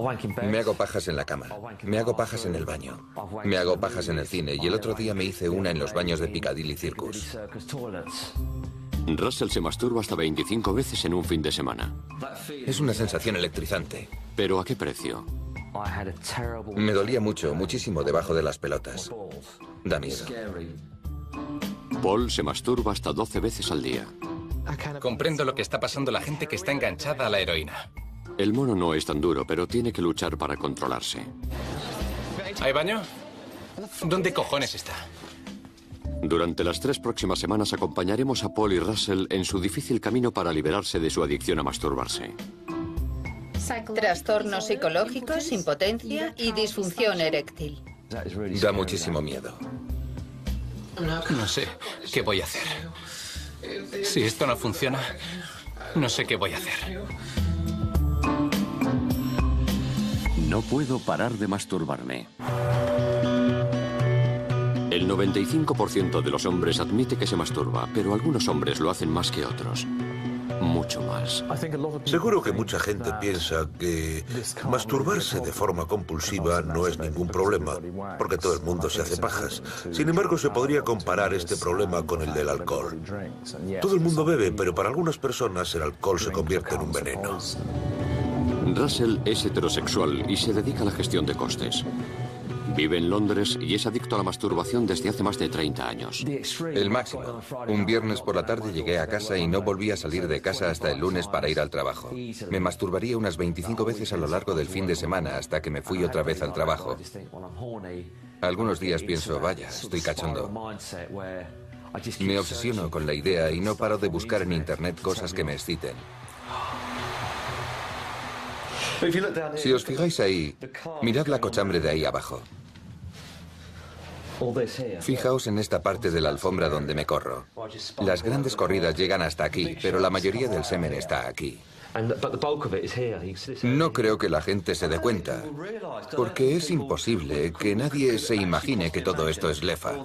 Me hago pajas en la cama, me hago pajas en el baño, me hago pajas en el cine y el otro día me hice una en los baños de Piccadilly Circus. Russell se masturba hasta 25 veces en un fin de semana. Es una sensación electrizante. ¿Pero a qué precio? Me dolía mucho, muchísimo debajo de las pelotas. Da miedo. Paul se masturba hasta 12 veces al día. Comprendo lo que está pasando la gente que está enganchada a la heroína. El mono no es tan duro, pero tiene que luchar para controlarse. ¿Hay baño? ¿Dónde cojones está? Durante las 3 próximas semanas acompañaremos a Paul y Russell en su difícil camino para liberarse de su adicción a masturbarse. Trastornos psicológicos, impotencia y disfunción eréctil. Da muchísimo miedo. No sé qué voy a hacer. Si esto no funciona, no sé qué voy a hacer. No puedo parar de masturbarme. El 95% de los hombres admite que se masturba, pero algunos hombres lo hacen más que otros. Mucho más. Seguro que mucha gente piensa que masturbarse de forma compulsiva no es ningún problema, porque todo el mundo se hace pajas. Sin embargo, se podría comparar este problema con el del alcohol. Todo el mundo bebe, pero para algunas personas el alcohol se convierte en un veneno. Russell es heterosexual y se dedica a la gestión de costes. Vive en Londres y es adicto a la masturbación desde hace más de 30 años. El máximo. Un viernes por la tarde llegué a casa y no volví a salir de casa hasta el lunes para ir al trabajo. Me masturbaría unas 25 veces a lo largo del fin de semana hasta que me fui otra vez al trabajo. Algunos días pienso, vaya, estoy cachondo. Me obsesiono con la idea y no paro de buscar en internet cosas que me exciten. Si os fijáis ahí, mirad la cochambre de ahí abajo. Fijaos en esta parte de la alfombra donde me corro. Las grandes corridas llegan hasta aquí, pero la mayoría del semen está aquí. No creo que la gente se dé cuenta, porque es imposible que nadie se imagine que todo esto es lefa.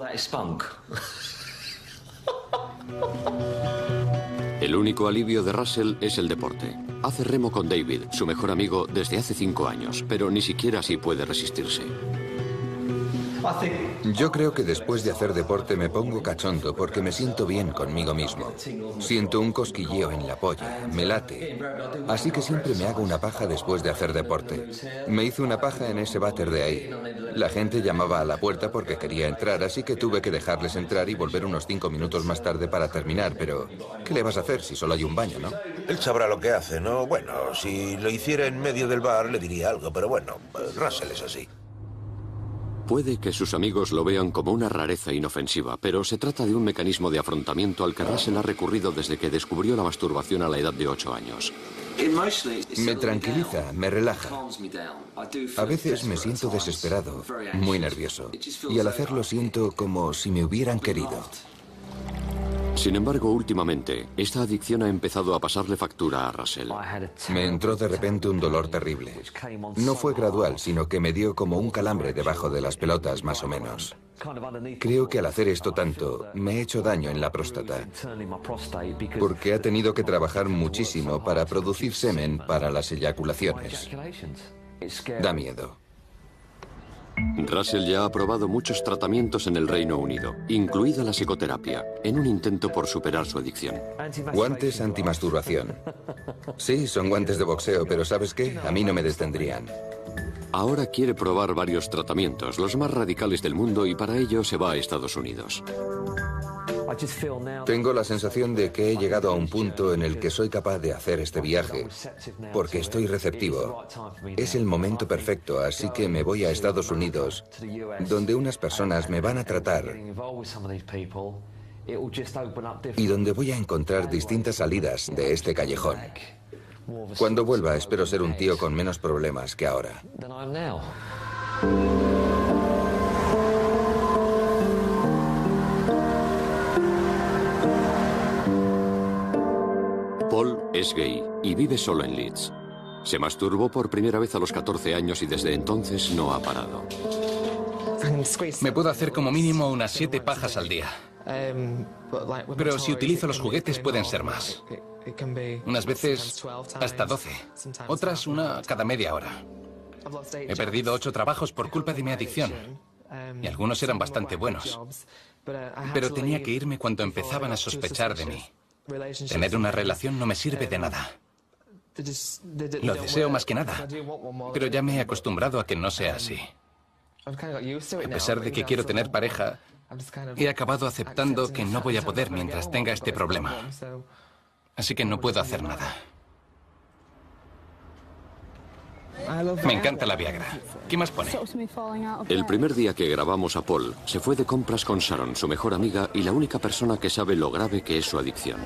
El único alivio de Russell es el deporte. Hace remo con David, su mejor amigo, desde hace 5 años, pero ni siquiera así puede resistirse. Yo creo que después de hacer deporte me pongo cachondo porque me siento bien conmigo mismo. Siento un cosquilleo en la polla, me late. Así que siempre me hago una paja después de hacer deporte. Me hice una paja en ese váter de ahí. La gente llamaba a la puerta porque quería entrar, así que tuve que dejarles entrar y volver unos 5 minutos más tarde para terminar, pero ¿qué le vas a hacer si solo hay un baño, no? Él sabrá lo que hace, ¿no? Bueno, si lo hiciera en medio del bar le diría algo, pero bueno, Russell es así. Puede que sus amigos lo vean como una rareza inofensiva, pero se trata de un mecanismo de afrontamiento al que Russell ha recurrido desde que descubrió la masturbación a la edad de 8 años. Me tranquiliza, me relaja. A veces me siento desesperado, muy nervioso, y al hacerlo siento como si me hubieran querido. Sin embargo, últimamente, esta adicción ha empezado a pasarle factura a Russell. Me entró de repente un dolor terrible. No fue gradual, sino que me dio como un calambre debajo de las pelotas, más o menos. Creo que al hacer esto tanto, me he hecho daño en la próstata, porque ha tenido que trabajar muchísimo para producir semen para las eyaculaciones. Da miedo. Russell ya ha probado muchos tratamientos en el Reino Unido, incluida la psicoterapia, en un intento por superar su adicción. Guantes antimasturbación. Sí, son guantes de boxeo, pero ¿sabes qué? A mí no me detendrían. Ahora quiere probar varios tratamientos, los más radicales del mundo, y para ello se va a Estados Unidos. Tengo la sensación de que he llegado a un punto en el que soy capaz de hacer este viaje, porque estoy receptivo. Es el momento perfecto, así que me voy a Estados Unidos, donde unas personas me van a tratar y donde voy a encontrar distintas salidas de este callejón. Cuando vuelva, espero ser un tío con menos problemas que ahora. Paul es gay y vive solo en Leeds. Se masturbó por primera vez a los 14 años y desde entonces no ha parado. Me puedo hacer como mínimo unas 7 pajas al día. Pero si utilizo los juguetes pueden ser más. Unas veces hasta 12. Otras una cada media hora. He perdido 8 trabajos por culpa de mi adicción. Y algunos eran bastante buenos. Pero tenía que irme cuando empezaban a sospechar de mí. Tener una relación no me sirve de nada. Lo deseo más que nada. Pero ya me he acostumbrado a que no sea así. A pesar de que quiero tener pareja, he acabado aceptando que no voy a poder mientras tenga este problema. Así que no puedo hacer nada. Me encanta la Viagra. ¿Qué más pone? El primer día que grabamos a Paul, se fue de compras con Sharon, su mejor amiga y la única persona que sabe lo grave que es su adicción.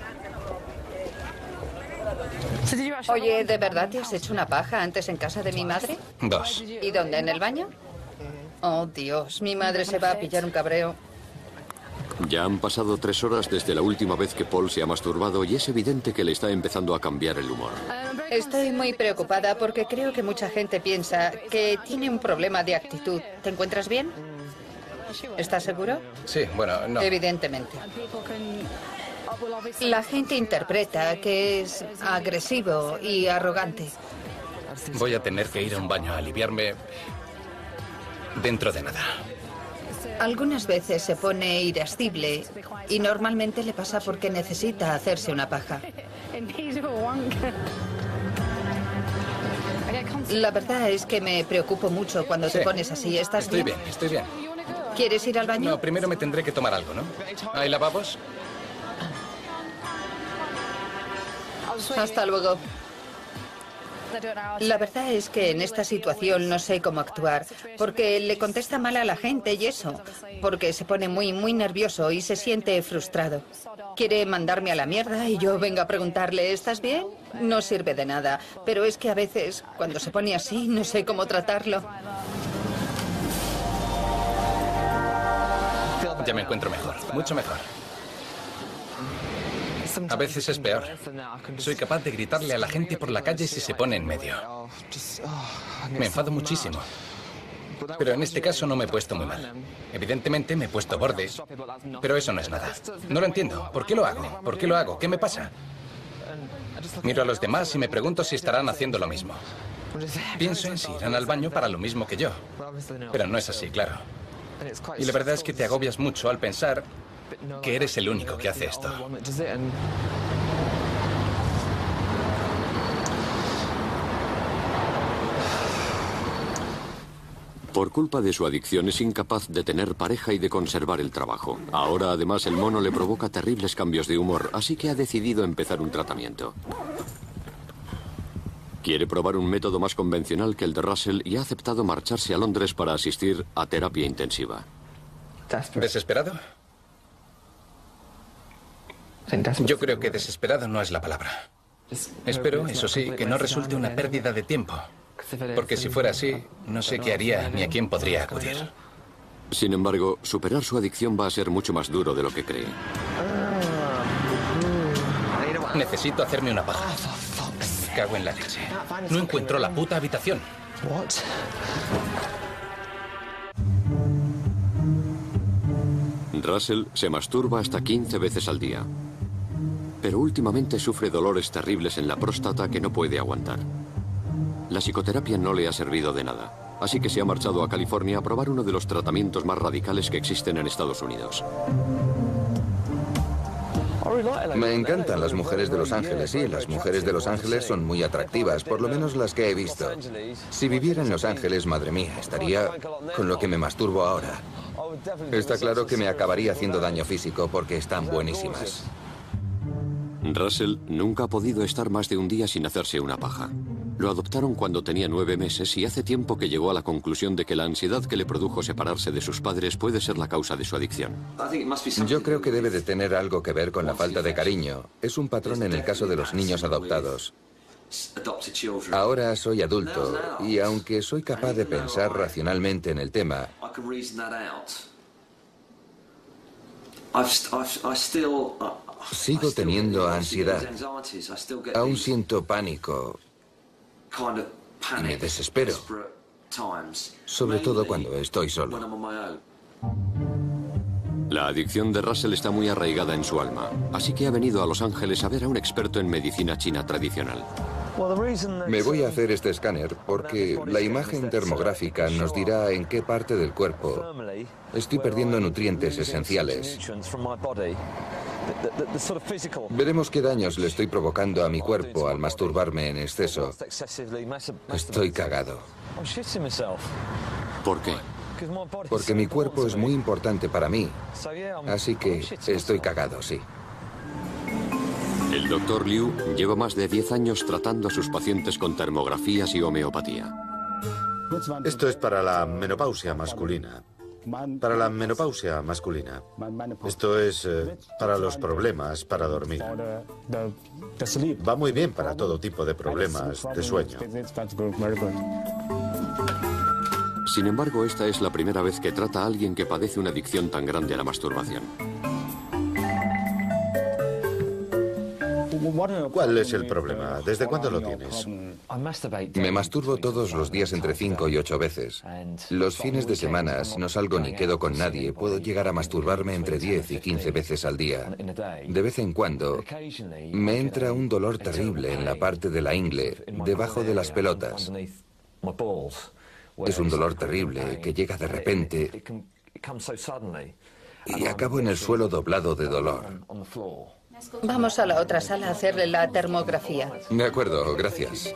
Oye, ¿de verdad te has hecho una paja antes en casa de mi madre? 2. ¿Y dónde? ¿En el baño? Oh, Dios, mi madre se va a pillar un cabreo. Ya han pasado 3 horas desde la última vez que Paul se ha masturbado y es evidente que le está empezando a cambiar el humor. Estoy muy preocupada porque creo que mucha gente piensa que tiene un problema de actitud. ¿Te encuentras bien? ¿Estás seguro? Sí, bueno, no. Evidentemente. La gente interpreta que es agresivo y arrogante. Voy a tener que ir a un baño a aliviarme dentro de nada. Algunas veces se pone irascible y normalmente le pasa porque necesita hacerse una paja. La verdad es que me preocupo mucho cuando te pones así. ¿Estás bien? Estoy bien. ¿Quieres ir al baño? No, primero me tendré que tomar algo, ¿no? ¿Hay lavabos? Hasta luego. La verdad es que en esta situación no sé cómo actuar, porque le contesta mal a la gente y eso, porque se pone muy nervioso y se siente frustrado. Quiere mandarme a la mierda y yo vengo a preguntarle, ¿estás bien? No sirve de nada, pero es que a veces, cuando se pone así, no sé cómo tratarlo. Ya me encuentro mejor, mucho mejor. A veces es peor. Soy capaz de gritarle a la gente por la calle si se pone en medio. Me enfado muchísimo. Pero en este caso no me he puesto muy mal. Evidentemente me he puesto borde, pero eso no es nada. No lo entiendo. ¿Por qué lo hago? ¿Por qué lo hago? ¿Qué me pasa? Miro a los demás y me pregunto si estarán haciendo lo mismo. Pienso en si irán al baño para lo mismo que yo. Pero no es así, claro. Y la verdad es que te agobias mucho al pensar que eres el único que hace esto. Por culpa de su adicción es incapaz de tener pareja y de conservar el trabajo. Ahora además el mono le provoca terribles cambios de humor, así que ha decidido empezar un tratamiento. Quiere probar un método más convencional que el de Russell y ha aceptado marcharse a Londres para asistir a terapia intensiva. ¿Desesperado? Yo creo que desesperado no es la palabra. Espero, eso sí, que no resulte una pérdida de tiempo. Porque si fuera así, no sé qué haría ni a quién podría acudir. Sin embargo, superar su adicción va a ser mucho más duro de lo que cree. Necesito hacerme una paja. Me cago en la leche. No encuentro la puta habitación. Russell se masturba hasta 15 veces al día. Pero últimamente sufre dolores terribles en la próstata que no puede aguantar. La psicoterapia no le ha servido de nada, así que se ha marchado a California a probar uno de los tratamientos más radicales que existen en Estados Unidos. Me encantan las mujeres de Los Ángeles, sí, las mujeres de Los Ángeles son muy atractivas, por lo menos las que he visto. Si viviera en Los Ángeles, madre mía, estaría con lo que me masturbo ahora. Está claro que me acabaría haciendo daño físico porque están buenísimas. Russell nunca ha podido estar más de un día sin hacerse una paja. Lo adoptaron cuando tenía 9 meses y hace tiempo que llegó a la conclusión de que la ansiedad que le produjo separarse de sus padres puede ser la causa de su adicción. Yo creo que debe de tener algo que ver con la falta de cariño. Es un patrón en el caso de los niños adoptados. Ahora soy adulto y aunque soy capaz de pensar racionalmente en el tema, sigo teniendo ansiedad. Aún siento pánico y me desespero, sobre todo cuando estoy solo. La adicción de Russell está muy arraigada en su alma, así que ha venido a Los Ángeles a ver a un experto en medicina china tradicional. Me voy a hacer este escáner porque la imagen termográfica nos dirá en qué parte del cuerpo estoy perdiendo nutrientes esenciales. Veremos qué daños le estoy provocando a mi cuerpo al masturbarme en exceso. Estoy cagado. ¿Por qué? Porque mi cuerpo es muy importante para mí. Así que estoy cagado, sí. El Dr. Liu lleva más de 10 años tratando a sus pacientes con termografías y homeopatía. Esto es para la menopausia masculina. Para la menopausia masculina. Esto es para los problemas para dormir. Va muy bien para todo tipo de problemas de sueño. Sin embargo, esta es la primera vez que trata a alguien que padece una adicción tan grande a la masturbación. ¿Cuál es el problema? ¿Desde cuándo lo tienes? Me masturbo todos los días entre 5 y 8 veces. Los fines de semana, si no salgo ni quedo con nadie, puedo llegar a masturbarme entre 10 y 15 veces al día. De vez en cuando, me entra un dolor terrible en la parte de la ingle, debajo de las pelotas. Es un dolor terrible que llega de repente y acabo en el suelo doblado de dolor. Vamos a la otra sala a hacerle la termografía. De acuerdo, gracias.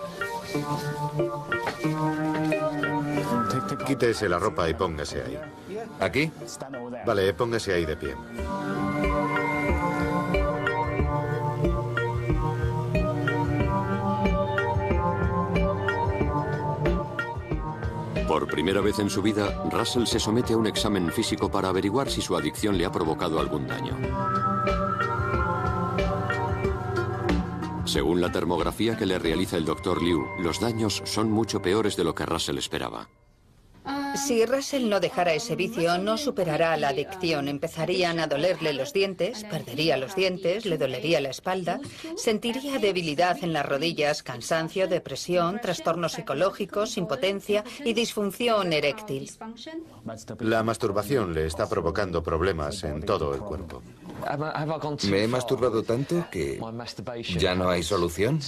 Quítese la ropa y póngase ahí. ¿Aquí? Vale, póngase ahí de pie. Por primera vez en su vida, Russell se somete a un examen físico para averiguar si su adicción le ha provocado algún daño. Según la termografía que le realiza el Dr. Liu, los daños son mucho peores de lo que Russell esperaba. Si Russell no dejara ese vicio, no superará la adicción. Empezarían a dolerle los dientes, perdería los dientes, le dolería la espalda, sentiría debilidad en las rodillas, cansancio, depresión, trastornos psicológicos, impotencia y disfunción eréctil. La masturbación le está provocando problemas en todo el cuerpo. Me he masturbado tanto que ya no hay solución.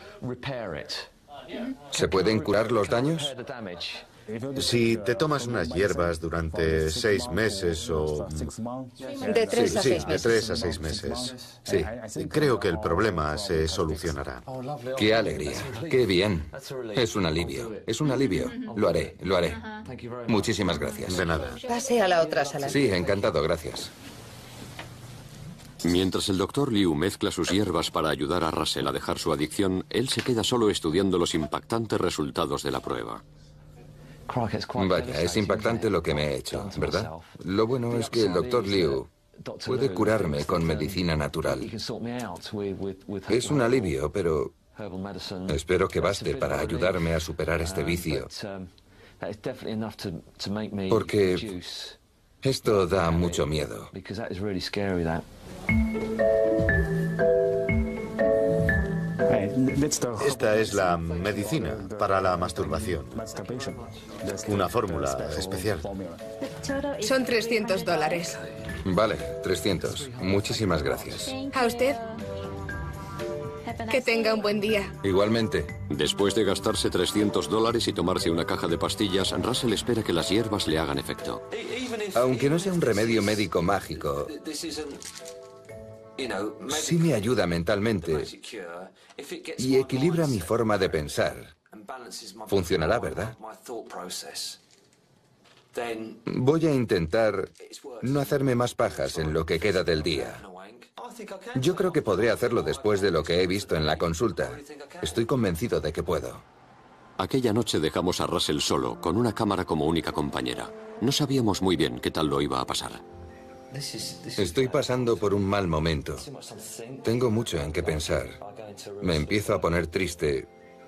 ¿Se pueden curar los daños? Si te tomas unas hierbas durante 6 meses o... De 3 a 6 de meses. 3 a 6 meses. Sí, creo que el problema se solucionará. ¡Qué alegría! ¡Qué bien! Es un alivio. Es un alivio. Lo haré, lo haré. Muchísimas gracias. De nada. Pase a la otra sala. Sí, encantado, gracias. Mientras el Dr. Liu mezcla sus hierbas para ayudar a Russell a dejar su adicción, él se queda solo estudiando los impactantes resultados de la prueba. Vaya, es impactante lo que me he hecho, ¿verdad? Lo bueno es que el Dr. Liu puede curarme con medicina natural. Es un alivio, pero espero que baste para ayudarme a superar este vicio. Porque esto da mucho miedo. Esta es la medicina para la masturbación. Una fórmula especial. Son $300. Vale, 300. Muchísimas gracias. ¿A usted? Que tenga un buen día. Igualmente. Después de gastarse $300 y tomarse una caja de pastillas, Russell espera que las hierbas le hagan efecto. Aunque no sea un remedio médico mágico, sí me ayuda mentalmente y equilibra mi forma de pensar. Funcionará, ¿verdad? Voy a intentar no hacerme más pajas en lo que queda del día. Yo creo que podré hacerlo después de lo que he visto en la consulta. Estoy convencido de que puedo. Aquella noche dejamos a Russell solo, con una cámara como única compañera. No sabíamos muy bien qué tal lo iba a pasar. Estoy pasando por un mal momento. Tengo mucho en qué pensar. Me empiezo a poner triste.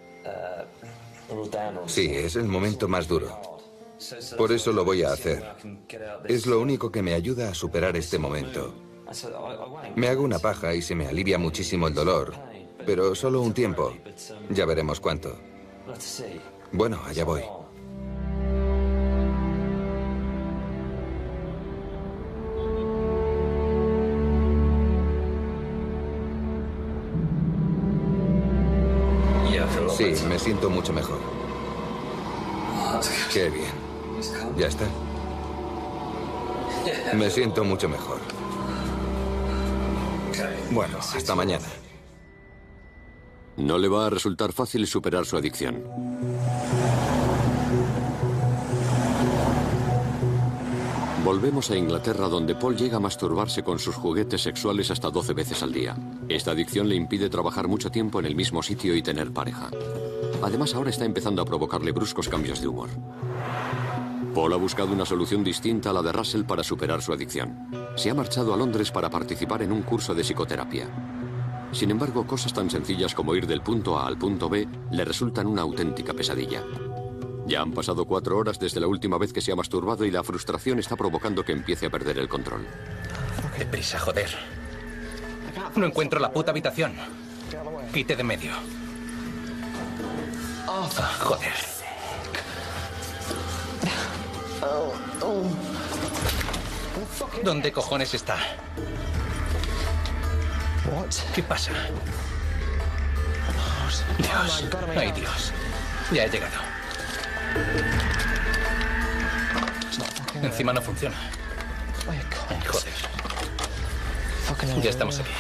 Sí, es el momento más duro. Por eso lo voy a hacer. Es lo único que me ayuda a superar este momento. Me hago una paja y se me alivia muchísimo el dolor, pero solo un tiempo. Ya veremos cuánto. Bueno, allá voy. Sí, me siento mucho mejor. Qué bien. ¿Ya está? Me siento mucho mejor. Bueno, hasta mañana. No le va a resultar fácil superar su adicción. Volvemos a Inglaterra, donde Paul llega a masturbarse con sus juguetes sexuales hasta 12 veces al día. Esta adicción le impide trabajar mucho tiempo en el mismo sitio y tener pareja. Además, ahora está empezando a provocarle bruscos cambios de humor. Paul ha buscado una solución distinta a la de Russell para superar su adicción. Se ha marchado a Londres para participar en un curso de psicoterapia. Sin embargo, cosas tan sencillas como ir del punto A al punto B le resultan una auténtica pesadilla. Ya han pasado 4 horas desde la última vez que se ha masturbado y la frustración está provocando que empiece a perder el control. Deprisa, joder. No encuentro la puta habitación. Quite de medio. Joder. ¿Dónde cojones está? ¿Qué pasa? Dios. Ay, Dios. Ya he llegado. Encima no funciona. Joder. Ya estamos aquí.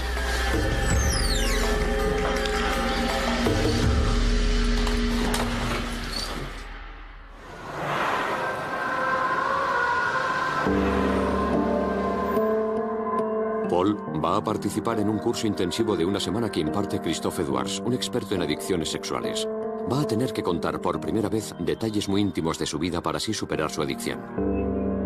Paul va a participar en un curso intensivo de una semana que imparte Christophe Edwards, un experto en adicciones sexuales. Va a tener que contar por primera vez detalles muy íntimos de su vida para así superar su adicción.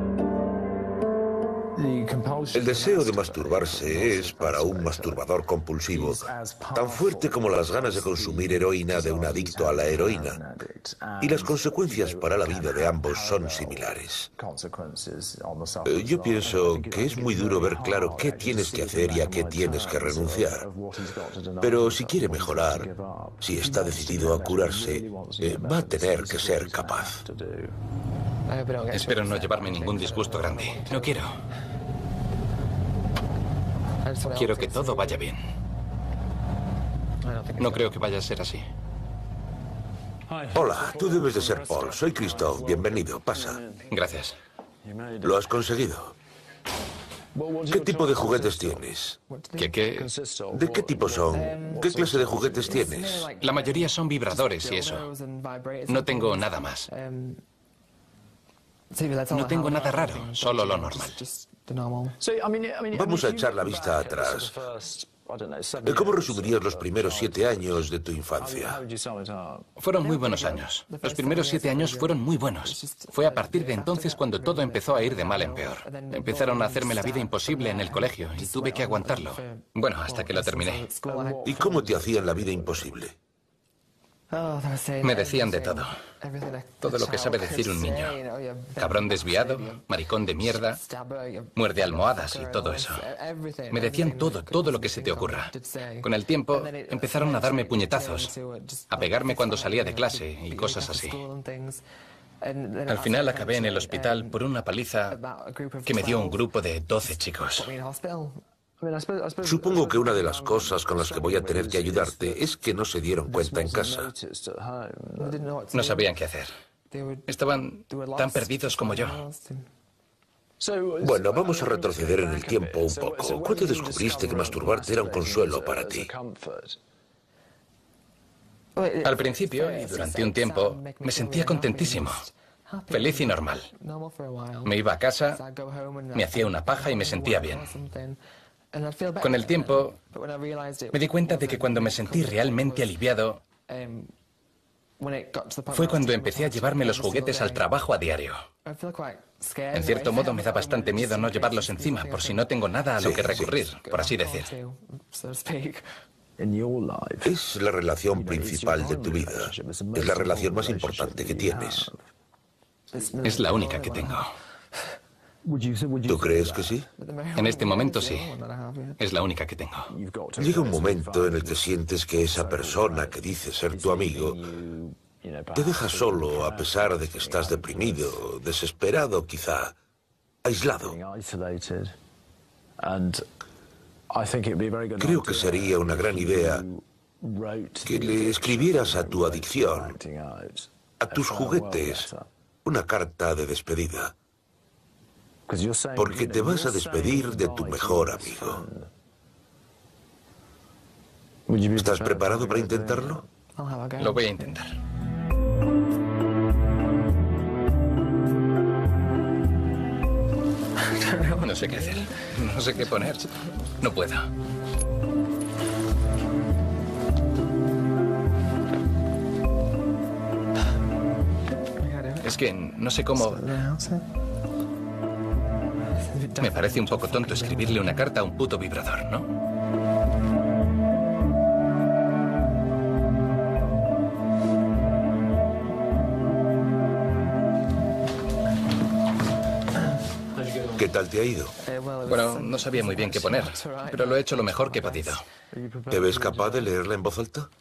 El deseo de masturbarse es, para un masturbador compulsivo, tan fuerte como las ganas de consumir heroína de un adicto a la heroína. Y las consecuencias para la vida de ambos son similares. Yo pienso que es muy duro ver claro qué tienes que hacer y a qué tienes que renunciar. Pero si quiere mejorar, si está decidido a curarse, va a tener que ser capaz. Espero no llevarme ningún disgusto grande. No quiero. Quiero que todo vaya bien. No creo que vaya a ser así. Hola, tú debes de ser Paul. Soy Christophe. Bienvenido. Pasa. Gracias. Lo has conseguido. ¿Qué tipo de juguetes tienes? ¿Qué? ¿De qué tipo son? ¿Qué clase de juguetes tienes? La mayoría son vibradores y eso. No tengo nada más. No tengo nada raro, solo lo normal. Vamos a echar la vista atrás. ¿Cómo resumirías los primeros 7 años de tu infancia? Fueron muy buenos años. Los primeros 7 años fueron muy buenos. Fue a partir de entonces cuando todo empezó a ir de mal en peor. Empezaron a hacerme la vida imposible en el colegio y tuve que aguantarlo. Bueno, hasta que lo terminé. ¿Y cómo te hacían la vida imposible? Me decían de todo. Todo lo que sabe decir un niño. Cabrón desviado, maricón de mierda, muerde almohadas y todo eso. Me decían todo lo que se te ocurra. Con el tiempo empezaron a darme puñetazos, a pegarme cuando salía de clase y cosas así. Al final acabé en el hospital por una paliza que me dio un grupo de 12 chicos. Supongo que una de las cosas con las que voy a tener que ayudarte es que no se dieron cuenta en casa. No sabían qué hacer. Estaban tan perdidos como yo. Bueno, vamos a retroceder en el tiempo un poco. ¿Cuándo descubriste que masturbarte era un consuelo para ti? Al principio y durante un tiempo me sentía contentísimo, feliz y normal. Me iba a casa, me hacía una paja y me sentía bien. Con el tiempo me di cuenta de que cuando me sentí realmente aliviado fue cuando empecé a llevarme los juguetes al trabajo a diario. En cierto modo me da bastante miedo no llevarlos encima por si no tengo nada a lo que recurrir, por así decir. Es la relación principal de tu vida. Es la relación más importante que tienes. Es la única que tengo. ¿Tú crees que sí? En este momento sí. Es la única que tengo. Llega un momento en el que sientes que esa persona que dice ser tu amigo te deja solo a pesar de que estás deprimido, desesperado quizá, aislado. Creo que sería una gran idea que le escribieras a tu adicción, a tus juguetes, una carta de despedida. Porque te vas a despedir de tu mejor amigo. ¿Estás preparado para intentarlo? Lo voy a intentar. No sé qué hacer. No sé qué poner. No puedo. Es que no sé cómo... Me parece un poco tonto escribirle una carta a un puto vibrador, ¿no? ¿Qué tal te ha ido? Bueno, no sabía muy bien qué poner, pero lo he hecho lo mejor que he podido. ¿Te ves capaz de leerla en voz alta?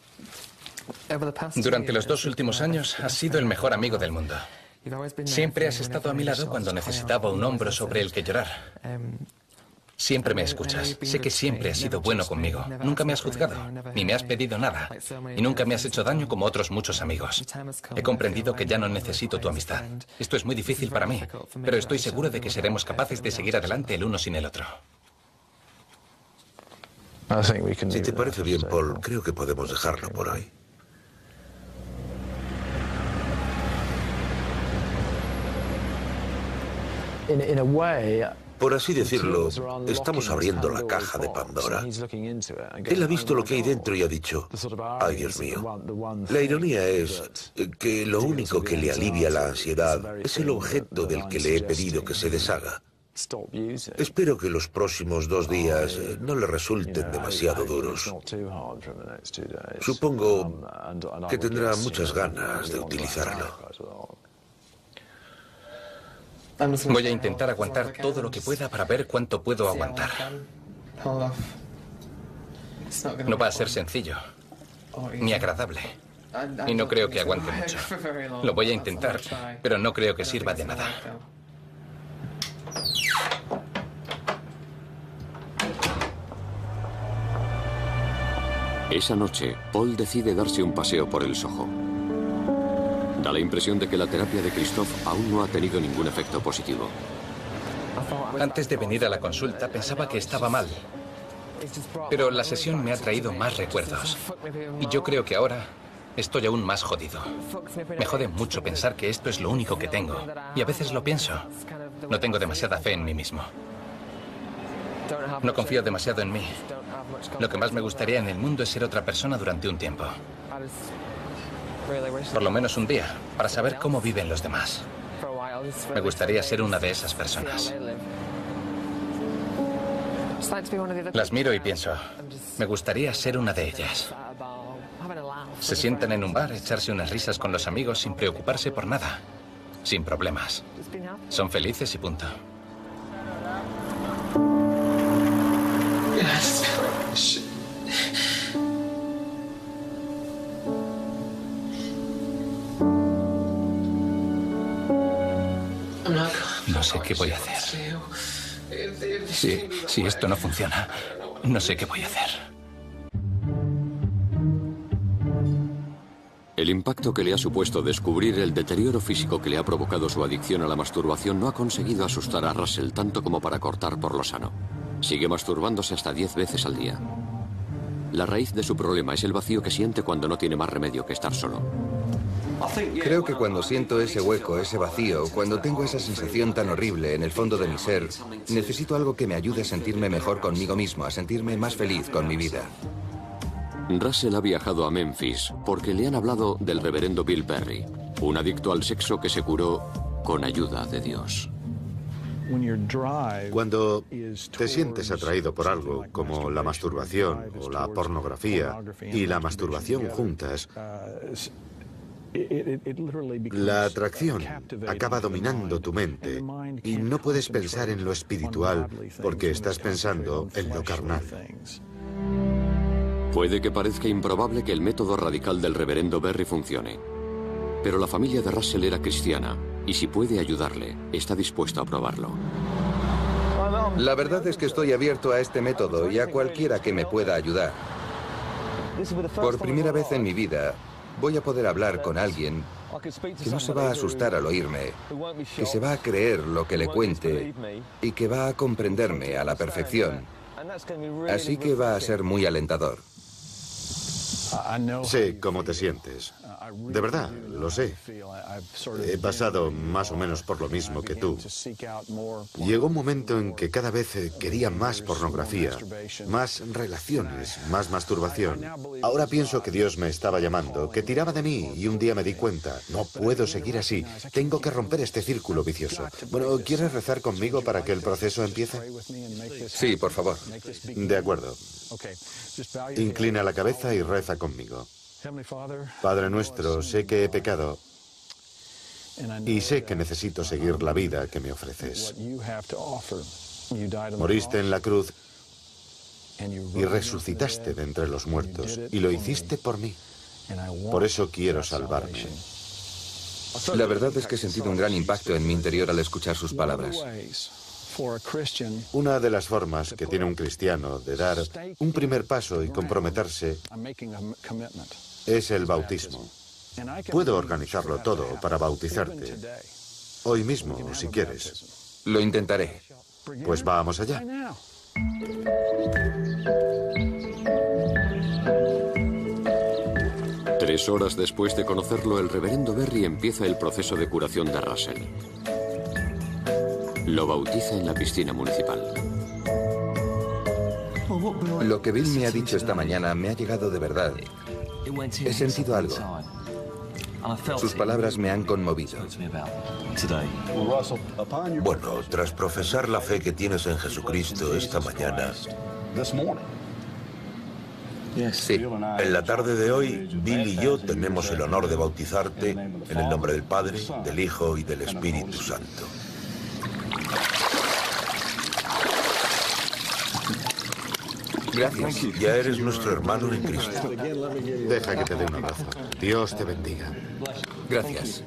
Durante los 2 últimos años has sido el mejor amigo del mundo. Siempre has estado a mi lado cuando necesitaba un hombro sobre el que llorar. Siempre me escuchas. Sé que siempre has sido bueno conmigo. Nunca me has juzgado, ni me has pedido nada. Y nunca me has hecho daño como otros muchos amigos. He comprendido que ya no necesito tu amistad. Esto es muy difícil para mí, pero estoy seguro de que seremos capaces de seguir adelante el uno sin el otro. Si te parece bien, Paul, creo que podemos dejarlo por hoy. Por así decirlo, estamos abriendo la caja de Pandora. Él ha visto lo que hay dentro y ha dicho, ¡ay, Dios mío! La ironía es que lo único que le alivia la ansiedad es el objeto del que le he pedido que se deshaga. Espero que los próximos 2 días no le resulten demasiado duros. Supongo que tendrá muchas ganas de utilizarlo. Voy a intentar aguantar todo lo que pueda para ver cuánto puedo aguantar. No va a ser sencillo, ni agradable. Y no creo que aguante mucho. Lo voy a intentar, pero no creo que sirva de nada. Esa noche, Paul decide darse un paseo por el Soho. Da la impresión de que la terapia de Christophe aún no ha tenido ningún efecto positivo. Antes de venir a la consulta pensaba que estaba mal, pero la sesión me ha traído más recuerdos. Y yo creo que ahora estoy aún más jodido. Me jode mucho pensar que esto es lo único que tengo. Y a veces lo pienso. No tengo demasiada fe en mí mismo. No confío demasiado en mí. Lo que más me gustaría en el mundo es ser otra persona durante un tiempo. Por lo menos un día, para saber cómo viven los demás. Me gustaría ser una de esas personas. Las miro y pienso, me gustaría ser una de ellas. Se sientan en un bar, echarse unas risas con los amigos sin preocuparse por nada, sin problemas. Son felices y punto. No sé qué voy a hacer. Si esto no funciona, no sé qué voy a hacer. El impacto que le ha supuesto descubrir el deterioro físico que le ha provocado su adicción a la masturbación no ha conseguido asustar a Russell tanto como para cortar por lo sano. Sigue masturbándose hasta 10 veces al día. La raíz de su problema es el vacío que siente cuando no tiene más remedio que estar solo. Creo que cuando siento ese hueco, ese vacío, cuando tengo esa sensación tan horrible en el fondo de mi ser, necesito algo que me ayude a sentirme mejor conmigo mismo, a sentirme más feliz con mi vida. Russell ha viajado a Memphis porque le han hablado del reverendo Bill Berry, un adicto al sexo que se curó con ayuda de Dios. Cuando te sientes atraído por algo, como la masturbación o la pornografía, y la masturbación juntas, la atracción acaba dominando tu mente y no puedes pensar en lo espiritual porque estás pensando en lo carnal. Puede que parezca improbable que el método radical del reverendo Berry funcione, pero la familia de Russell era cristiana y si puede ayudarle, está dispuesto a probarlo. La verdad es que estoy abierto a este método y a cualquiera que me pueda ayudar. Por primera vez en mi vida, voy a poder hablar con alguien que no se va a asustar al oírme, que se va a creer lo que le cuente y que va a comprenderme a la perfección. Así que va a ser muy alentador. Sé cómo te sientes. De verdad, lo sé. He pasado más o menos por lo mismo que tú. Llegó un momento en que cada vez quería más pornografía, más relaciones, más masturbación. Ahora pienso que Dios me estaba llamando, que tiraba de mí, y un día me di cuenta, no puedo seguir así. Tengo que romper este círculo vicioso. Bueno, ¿quieres rezar conmigo para que el proceso empiece? Sí, por favor. De acuerdo. Inclina la cabeza y reza conmigo. Padre nuestro, sé que he pecado y sé que necesito seguir la vida que me ofreces. Moriste en la cruz y resucitaste de entre los muertos, y lo hiciste por mí. Por eso quiero salvarme. La verdad es que he sentido un gran impacto en mi interior al escuchar sus palabras. Una de las formas que tiene un cristiano de dar un primer paso y comprometerse es el bautismo. Puedo organizarlo todo para bautizarte. Hoy mismo, si quieres. Lo intentaré. Pues vamos allá. Tres horas después de conocerlo, el reverendo Berry empieza el proceso de curación de Russell. Lo bautiza en la piscina municipal. Lo que Bill me ha dicho esta mañana me ha llegado de verdad. He sentido algo. Sus palabras me han conmovido. Bueno, tras profesar la fe que tienes en Jesucristo esta mañana, Sí. en la tarde de hoy, Bill y yo tenemos el honor de bautizarte en el nombre del Padre, del Hijo y del Espíritu Santo. Gracias. Ya eres nuestro hermano en Cristo. Deja que te dé un abrazo. Dios te bendiga. Gracias.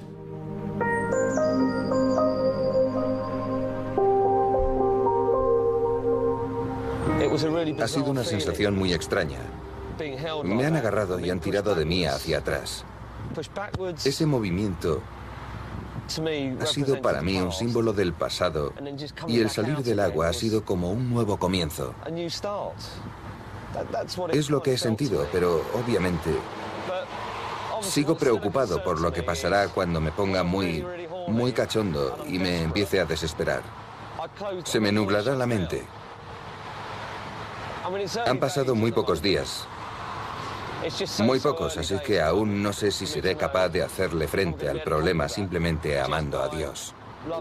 Ha sido una sensación muy extraña. Me han agarrado y han tirado de mí hacia atrás. Ese movimiento ha sido para mí un símbolo del pasado y el salir del agua ha sido como un nuevo comienzo. Es lo que he sentido, pero obviamente sigo preocupado por lo que pasará cuando me ponga muy cachondo y me empiece a desesperar. Se me nublará la mente. Han pasado muy pocos días. Muy pocos, así que aún no sé si seré capaz de hacerle frente al problema simplemente amando a Dios.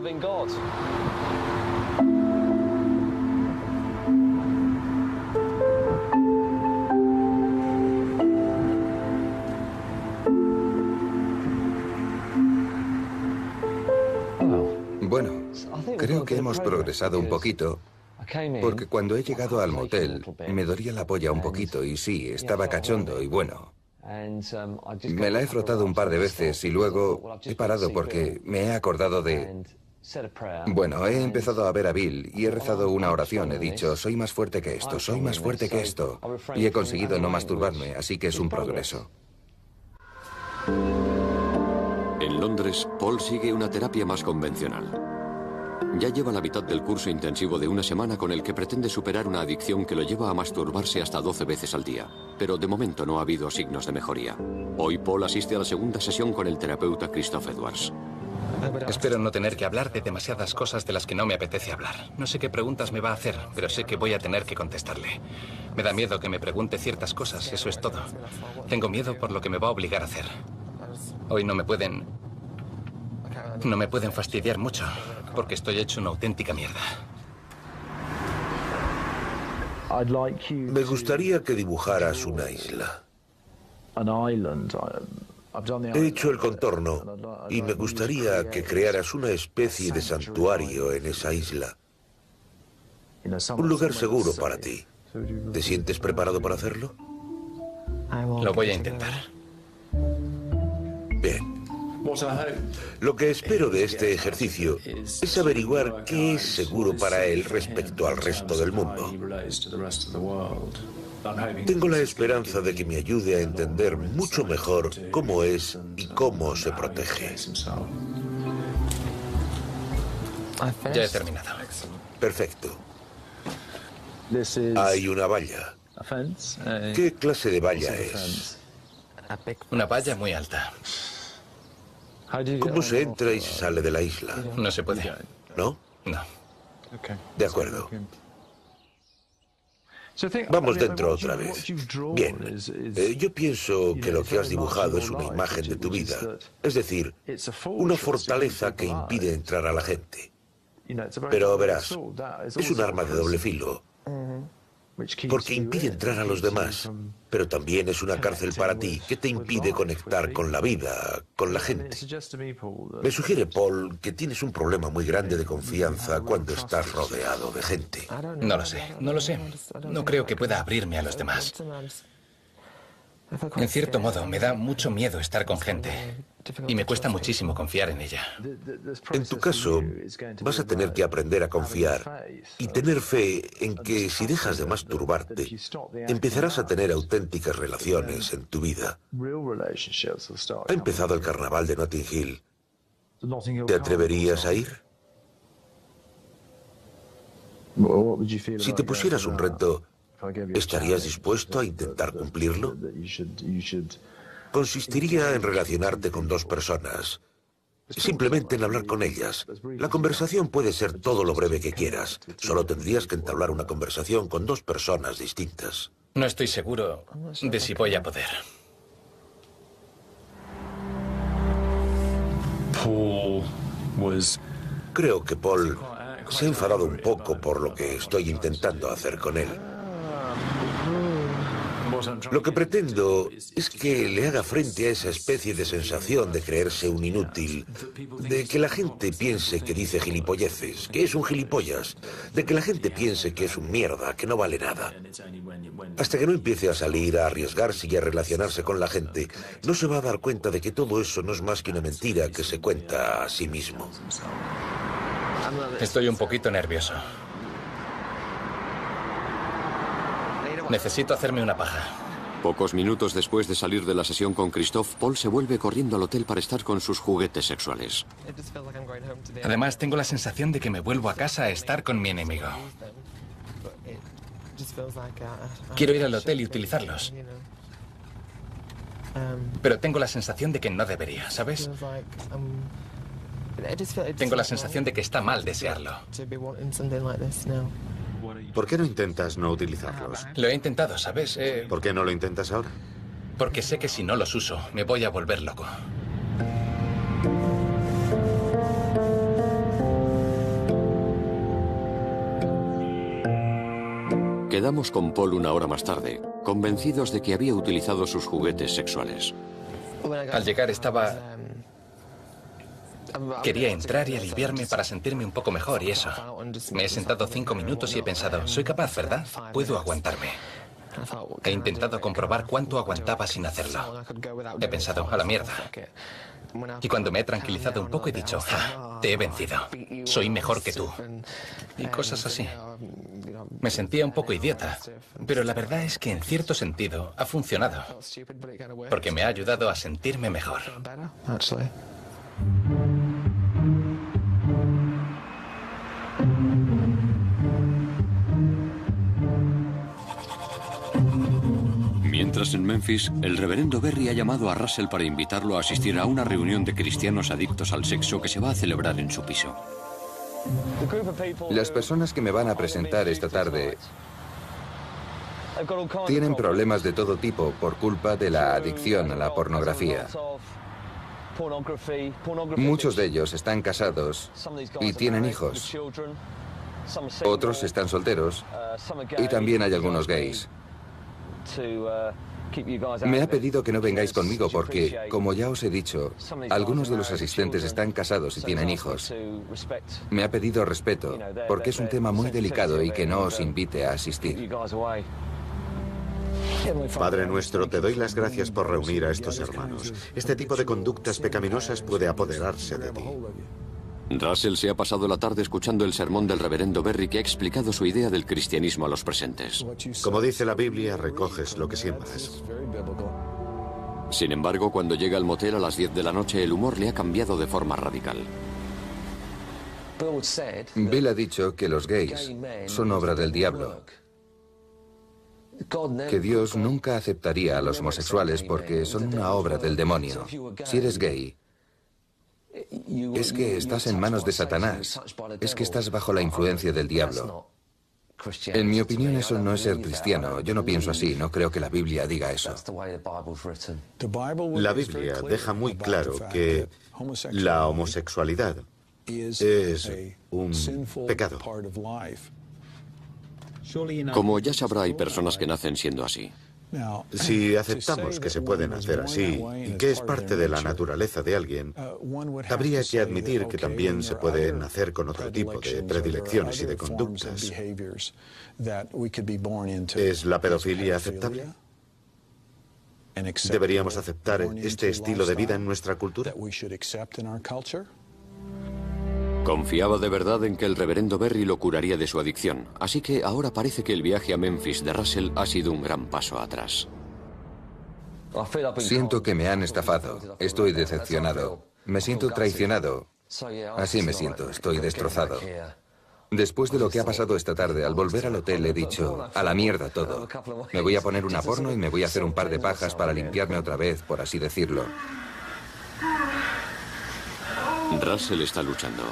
Bueno, creo que hemos progresado un poquito. Porque cuando he llegado al motel, me dolía la polla un poquito y sí, estaba cachondo y bueno. Me la he frotado un par de veces y luego he parado porque me he acordado de... Bueno, he empezado a ver a Bill y he rezado una oración. He dicho, soy más fuerte que esto, soy más fuerte que esto. Y he conseguido no masturbarme, así que es un progreso. En Londres, Paul sigue una terapia más convencional. Ya lleva la mitad del curso intensivo de una semana con el que pretende superar una adicción que lo lleva a masturbarse hasta 12 veces al día. Pero de momento no ha habido signos de mejoría. Hoy Paul asiste a la segunda sesión con el terapeuta Christoph Edwards. Espero no tener que hablar de demasiadas cosas de las que no me apetece hablar. No sé qué preguntas me va a hacer, pero sé que voy a tener que contestarle. Me da miedo que me pregunte ciertas cosas, eso es todo. Tengo miedo por lo que me va a obligar a hacer. Hoy no me pueden fastidiar mucho, porque estoy hecho una auténtica mierda. Me gustaría que dibujaras una isla. He hecho el contorno y me gustaría que crearas una especie de santuario en esa isla. Un lugar seguro para ti. ¿Te sientes preparado para hacerlo? Lo voy a intentar. Bien. Lo que espero de este ejercicio es averiguar qué es seguro para él respecto al resto del mundo. Tengo la esperanza de que me ayude a entender mucho mejor cómo es y cómo se protege. Ya he terminado. Perfecto. Hay una valla. ¿Qué clase de valla es? Una valla muy alta. ¿Cómo se entra y se sale de la isla? No se puede. ¿No? No. De acuerdo. Vamos dentro otra vez. Bien, yo pienso que lo que has dibujado es una imagen de tu vida. Es decir, una fortaleza que impide entrar a la gente. Pero verás, es un arma de doble filo, porque impide entrar a los demás, pero también es una cárcel para ti que te impide conectar con la vida, con la gente. Me sugiere, Paul, que tienes un problema muy grande de confianza cuando estás rodeado de gente. No lo sé, no lo sé. No creo que pueda abrirme a los demás. En cierto modo, me da mucho miedo estar con gente y me cuesta muchísimo confiar en ella. En tu caso, vas a tener que aprender a confiar y tener fe en que si dejas de masturbarte, empezarás a tener auténticas relaciones en tu vida. Ha empezado el carnaval de Notting Hill. ¿Te atreverías a ir? Si te pusieras un reto, ¿estarías dispuesto a intentar cumplirlo? Consistiría en relacionarte con dos personas. Simplemente en hablar con ellas. La conversación puede ser todo lo breve que quieras. Solo tendrías que entablar una conversación con dos personas distintas. No estoy seguro de si voy a poder. Creo que Paul se ha enfadado un poco por lo que estoy intentando hacer con él. Lo que pretendo es que le haga frente a esa especie de sensación de creerse un inútil, de que la gente piense que dice gilipolleces, que es un gilipollas, de que la gente piense que es un mierda, que no vale nada. Hasta que no empiece a salir, a arriesgarse y a relacionarse con la gente, no se va a dar cuenta de que todo eso no es más que una mentira que se cuenta a sí mismo. Estoy un poquito nervioso. Necesito hacerme una paja. Pocos minutos después de salir de la sesión con Christophe, Paul se vuelve corriendo al hotel para estar con sus juguetes sexuales. Además, tengo la sensación de que me vuelvo a casa a estar con mi enemigo. Quiero ir al hotel y utilizarlos. Pero tengo la sensación de que no debería, ¿sabes? Tengo la sensación de que está mal desearlo. ¿Por qué no intentas no utilizarlos? Lo he intentado, ¿sabes? ¿Por qué no lo intentas ahora? Porque sé que si no los uso, me voy a volver loco. Quedamos con Paul una hora más tarde, convencidos de que había utilizado sus juguetes sexuales. Al llegar quería entrar y aliviarme para sentirme un poco mejor y eso. Me he sentado 5 minutos y he pensado, soy capaz, ¿verdad? Puedo aguantarme. He intentado comprobar cuánto aguantaba sin hacerlo. He pensado, a la mierda. Y cuando me he tranquilizado un poco he dicho, te he vencido. Soy mejor que tú. Y cosas así. Me sentía un poco idiota, pero la verdad es que en cierto sentido ha funcionado. Porque me ha ayudado a sentirme mejor. Mientras en Memphis, el reverendo Berry ha llamado a Russell para invitarlo a asistir a una reunión de cristianos adictos al sexo que se va a celebrar en su piso. Las personas que me van a presentar esta tarde tienen problemas de todo tipo por culpa de la adicción a la pornografía. Muchos de ellos están casados y tienen hijos. Otros están solteros y también hay algunos gays. Me ha pedido que no vengáis conmigo porque, como ya os he dicho, algunos de los asistentes están casados y tienen hijos. Me ha pedido respeto porque es un tema muy delicado y que no os invite a asistir. Padre nuestro, te doy las gracias por reunir a estos hermanos. Este tipo de conductas pecaminosas puede apoderarse de ti. Russell se ha pasado la tarde escuchando el sermón del reverendo Berry, que ha explicado su idea del cristianismo a los presentes. Como dice la Biblia, recoges lo que siembras. Sin embargo, cuando llega al motel a las 10 de la noche, el humor le ha cambiado de forma radical. Bill ha dicho que los gays son obra del diablo, que Dios nunca aceptaría a los homosexuales porque son una obra del demonio. Si eres gay, es que estás en manos de Satanás, es que estás bajo la influencia del diablo. En mi opinión, eso no es ser cristiano. Yo no pienso así, no creo que la Biblia diga eso. La Biblia deja muy claro que la homosexualidad es un pecado. Como ya sabrá, hay personas que nacen siendo así. Si aceptamos que se puede nacer así y que es parte de la naturaleza de alguien, habría que admitir que también se puede nacer con otro tipo de predilecciones y de conductas. ¿Es la pedofilia aceptable? ¿Deberíamos aceptar este estilo de vida en nuestra cultura? Confiaba de verdad en que el reverendo Berry lo curaría de su adicción, así que ahora parece que el viaje a Memphis de Russell ha sido un gran paso atrás. Siento que me han estafado. Estoy decepcionado. Me siento traicionado. Así me siento. Estoy destrozado. Después de lo que ha pasado esta tarde, al volver al hotel he dicho, a la mierda todo. Me voy a poner una porno y me voy a hacer un par de pajas para limpiarme otra vez, por así decirlo. Russell está luchando.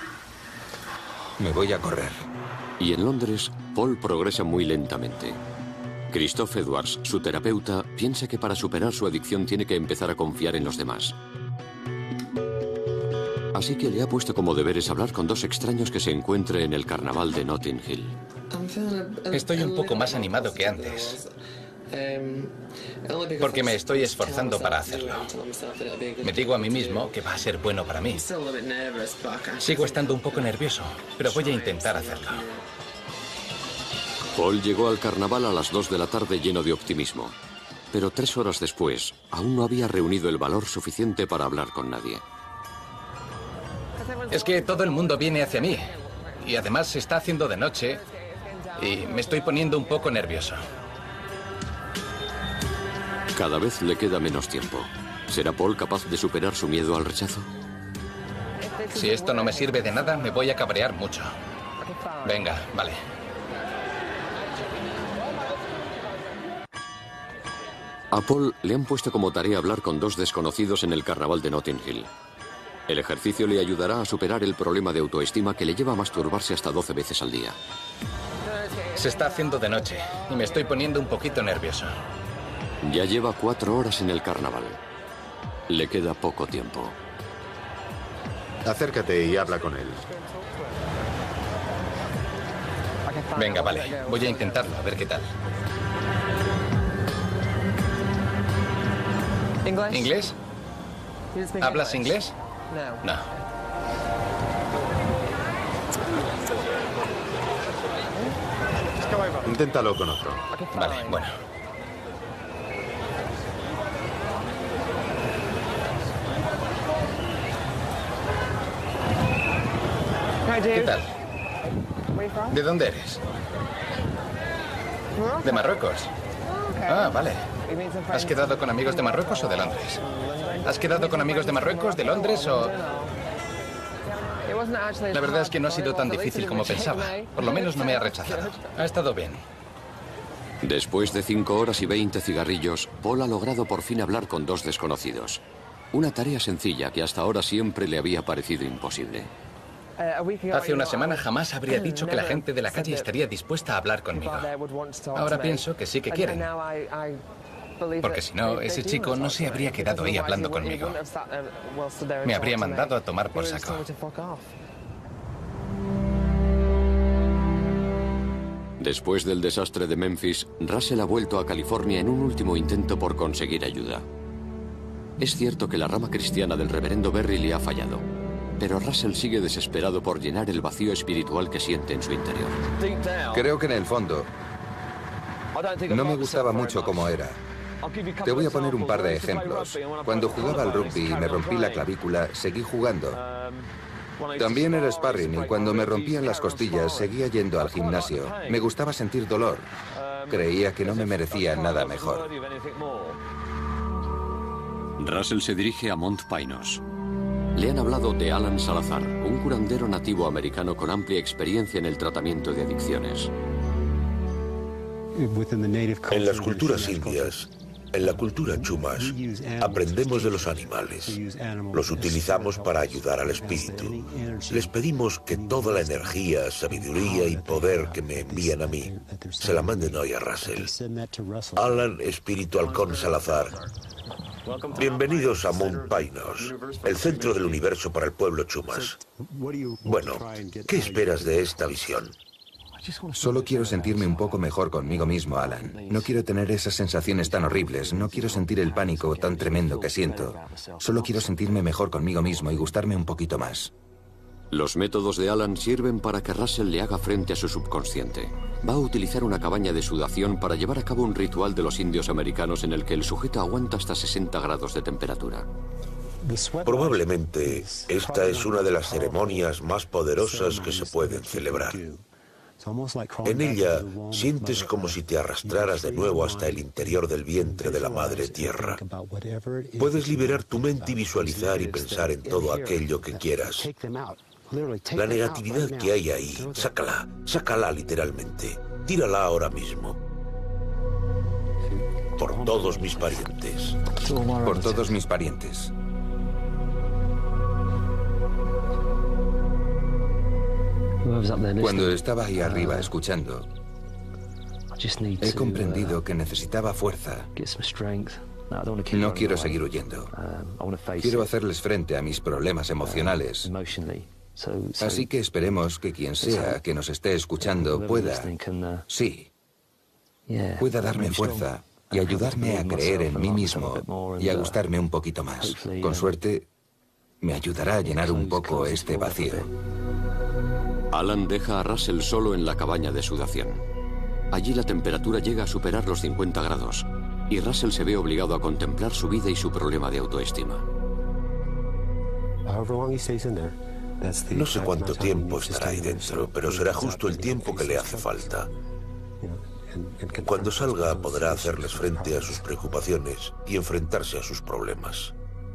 Me voy a correr. Y en Londres, Paul progresa muy lentamente. Christoph Edwards, su terapeuta, piensa que para superar su adicción tiene que empezar a confiar en los demás. Así que le ha puesto como deberes hablar con dos extraños que se encuentre en el carnaval de Notting Hill. Estoy un poco más animado que antes, porque me estoy esforzando para hacerlo. Me digo a mí mismo que va a ser bueno para mí. Sigo estando un poco nervioso, pero voy a intentar hacerlo. Paul llegó al carnaval a las 2 de la tarde lleno de optimismo. Pero 3 horas después, aún no había reunido el valor suficiente para hablar con nadie. Es que todo el mundo viene hacia mí. Y además se está haciendo de noche y me estoy poniendo un poco nervioso. Cada vez le queda menos tiempo. ¿Será Paul capaz de superar su miedo al rechazo? Si esto no me sirve de nada, me voy a cabrear mucho. Venga, vale. A Paul le han puesto como tarea hablar con dos desconocidos en el carnaval de Notting Hill. El ejercicio le ayudará a superar el problema de autoestima que le lleva a masturbarse hasta 12 veces al día. Se está haciendo de noche y me estoy poniendo un poquito nervioso. Ya lleva 4 horas en el carnaval. Le queda poco tiempo. Acércate y habla con él. Venga, vale. Voy a intentarlo, a ver qué tal. ¿Inglés? ¿Hablas inglés? No. Inténtalo con otro. Vale, bueno. ¿Qué tal? ¿De dónde eres? ¿De Marruecos? Ah, vale. ¿Has quedado con amigos de Marruecos o de Londres? ¿Has quedado con amigos de Marruecos, de Londres o...? La verdad es que no ha sido tan difícil como pensaba. Por lo menos no me ha rechazado. Ha estado bien. Después de 5 horas y 20 cigarrillos, Paul ha logrado por fin hablar con dos desconocidos. Una tarea sencilla que hasta ahora siempre le había parecido imposible. Hace una semana jamás habría dicho que la gente de la calle estaría dispuesta a hablar conmigo. Ahora pienso que sí que quieren. Porque si no, ese chico no se habría quedado ahí hablando conmigo. Me habría mandado a tomar por saco. Después del desastre de Memphis, Russell ha vuelto a California en un último intento por conseguir ayuda. Es cierto que la rama cristiana del reverendo Berry le ha fallado, pero Russell sigue desesperado por llenar el vacío espiritual que siente en su interior. Creo que en el fondo no me gustaba mucho cómo era. Te voy a poner un par de ejemplos. Cuando jugaba al rugby y me rompí la clavícula, seguí jugando. También era sparring y cuando me rompían las costillas seguía yendo al gimnasio. Me gustaba sentir dolor. Creía que no me merecía nada mejor. Russell se dirige a Mount Pinos. Le han hablado de Alan Salazar, un curandero nativo americano con amplia experiencia en el tratamiento de adicciones. En las culturas indias, en la cultura chumash, aprendemos de los animales. Los utilizamos para ayudar al espíritu. Les pedimos que toda la energía, sabiduría y poder que me envían a mí, se la manden hoy a Russell. Alan, espíritu halcón Salazar. Bienvenidos a Mount Pinos, el centro del universo para el pueblo chumash. Bueno, ¿qué esperas de esta visión? Solo quiero sentirme un poco mejor conmigo mismo, Alan. No quiero tener esas sensaciones tan horribles. No quiero sentir el pánico tan tremendo que siento. Solo quiero sentirme mejor conmigo mismo y gustarme un poquito más. Los métodos de Alan sirven para que Russell le haga frente a su subconsciente. Va a utilizar una cabaña de sudación para llevar a cabo un ritual de los indios americanos en el que el sujeto aguanta hasta 60 grados de temperatura. Probablemente esta es una de las ceremonias más poderosas que se pueden celebrar. En ella sientes como si te arrastraras de nuevo hasta el interior del vientre de la madre tierra. Puedes liberar tu mente y visualizar y pensar en todo aquello que quieras. La negatividad que hay ahí, sácala literalmente. Tírala ahora mismo. Por todos mis parientes. Por todos mis parientes. Cuando estaba ahí arriba escuchando, he comprendido que necesitaba fuerza. No quiero seguir huyendo. Quiero hacerles frente a mis problemas emocionales. Así que esperemos que quien sea que nos esté escuchando pueda darme fuerza y ayudarme a creer en mí mismo y a gustarme un poquito más. Con suerte, me ayudará a llenar un poco este vacío. Alan deja a Russell solo en la cabaña de sudación. Allí la temperatura llega a superar los 50 grados y Russell se ve obligado a contemplar su vida y su problema de autoestima. No sé cuánto tiempo estará ahí dentro, pero será justo el tiempo que le hace falta. Cuando salga podrá hacerles frente a sus preocupaciones y enfrentarse a sus problemas.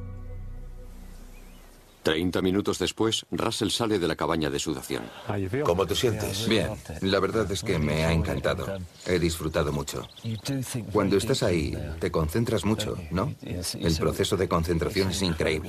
30 minutos después, Russell sale de la cabaña de sudación. ¿Cómo te sientes? Bien, la verdad es que me ha encantado. He disfrutado mucho. Cuando estás ahí, te concentras mucho, ¿no? El proceso de concentración es increíble.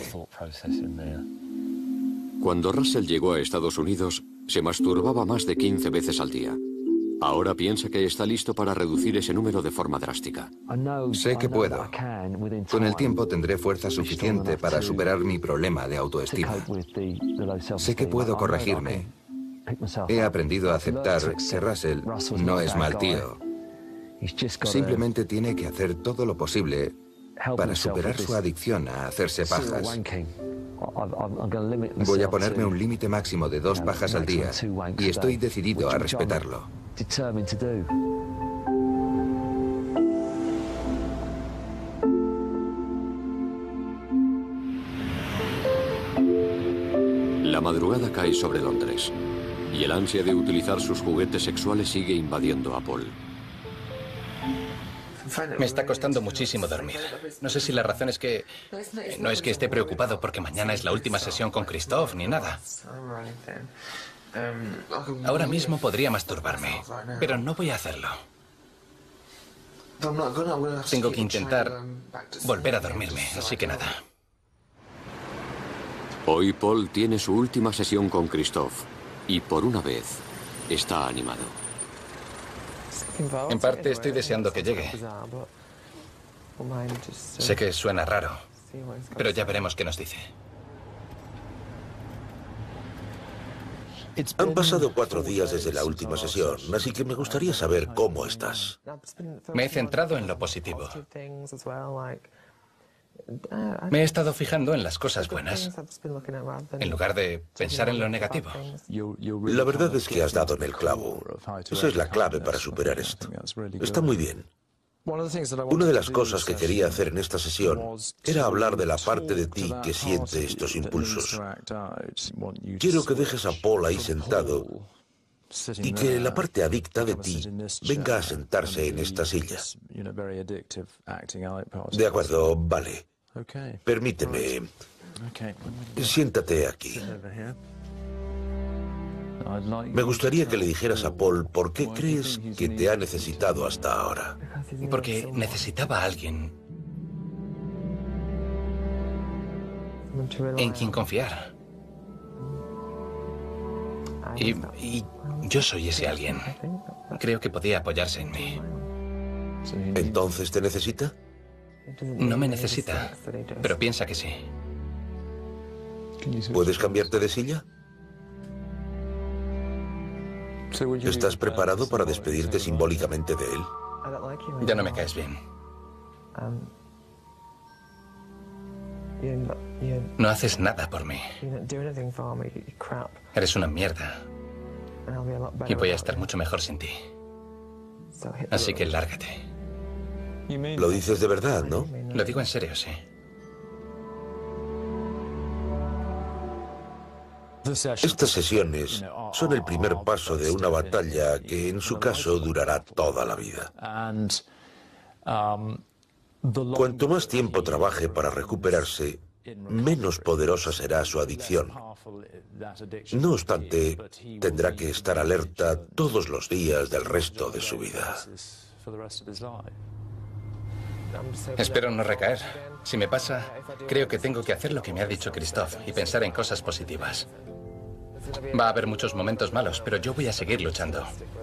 Cuando Russell llegó a Estados Unidos, se masturbaba más de 15 veces al día. Ahora piensa que está listo para reducir ese número de forma drástica. Sé que puedo. Con el tiempo tendré fuerza suficiente para superar mi problema de autoestima. Sé que puedo corregirme. He aprendido a aceptar que Russell no es mal tío. Simplemente tiene que hacer todo lo posible para superar su adicción a hacerse pajas. Voy a ponerme un límite máximo de 2 pajas al día y estoy decidido a respetarlo. La madrugada cae sobre Londres y el ansia de utilizar sus juguetes sexuales sigue invadiendo a Paul. Me está costando muchísimo dormir. No sé si la razón es que... No es que esté preocupado porque mañana es la última sesión con Christoph ni nada. Ahora mismo podría masturbarme, pero no voy a hacerlo. Tengo que intentar volver a dormirme, así que nada. Hoy Paul tiene su última sesión con Christoph y por una vez está animado. En parte estoy deseando que llegue. Sé que suena raro, pero ya veremos qué nos dice. Han pasado 4 días desde la última sesión, así que me gustaría saber cómo estás. Me he centrado en lo positivo. Me he estado fijando en las cosas buenas, en lugar de pensar en lo negativo. La verdad es que has dado en el clavo. Esa es la clave para superar esto. Está muy bien. Una de las cosas que quería hacer en esta sesión era hablar de la parte de ti que siente estos impulsos. Quiero que dejes a Paul ahí sentado y que la parte adicta de ti venga a sentarse en esta silla. De acuerdo, vale. Permíteme. Siéntate aquí. Me gustaría que le dijeras a Paul por qué crees que te ha necesitado hasta ahora. Porque necesitaba a alguien en quien confiar. Y yo soy ese alguien. Creo que podía apoyarse en mí. ¿Entonces te necesita? No me necesita, pero piensa que sí. ¿Puedes cambiarte de silla? ¿Estás preparado para despedirte simbólicamente de él? Ya no me caes bien. No haces nada por mí. Eres una mierda. Y voy a estar mucho mejor sin ti. Así que lárgate. Lo dices de verdad, ¿no? Lo digo en serio, sí. Estas sesiones son el primer paso de una batalla que en su caso durará toda la vida. Cuanto más tiempo trabaje para recuperarse, menos poderosa será su adicción. No obstante, tendrá que estar alerta todos los días del resto de su vida. Espero no recaer. Si me pasa, creo que tengo que hacer lo que me ha dicho Christophe y pensar en cosas positivas. Va a haber muchos momentos malos, pero yo voy a seguir luchando.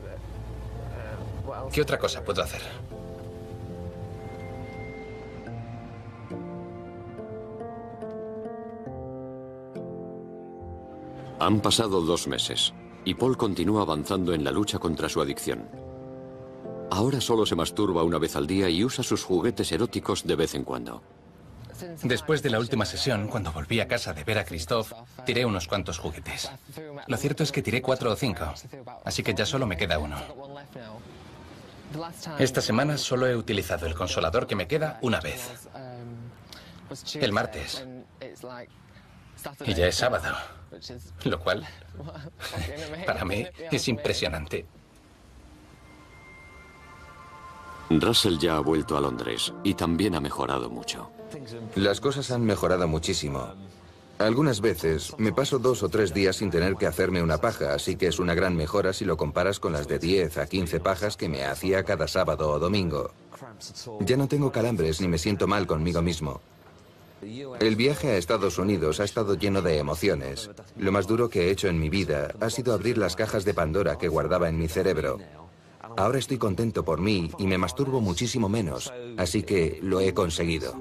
¿Qué otra cosa puedo hacer? Han pasado 2 meses y Paul continúa avanzando en la lucha contra su adicción. Ahora solo se masturba una vez al día y usa sus juguetes eróticos de vez en cuando. Después de la última sesión, cuando volví a casa de ver a Christophe, tiré unos cuantos juguetes. Lo cierto es que tiré 4 o 5, así que ya solo me queda uno. Esta semana solo he utilizado el consolador que me queda una vez. El martes. Y ya es sábado. Lo cual, para mí, es impresionante. Russell ya ha vuelto a Londres y también ha mejorado mucho. Las cosas han mejorado muchísimo. Algunas veces me paso 2 o 3 días sin tener que hacerme una paja, así que es una gran mejora si lo comparas con las de 10 a 15 pajas que me hacía cada sábado o domingo. Ya no tengo calambres ni me siento mal conmigo mismo. El viaje a Estados Unidos ha estado lleno de emociones. Lo más duro que he hecho en mi vida ha sido abrir las cajas de Pandora que guardaba en mi cerebro. Ahora estoy contento por mí y me masturbo muchísimo menos, así que lo he conseguido.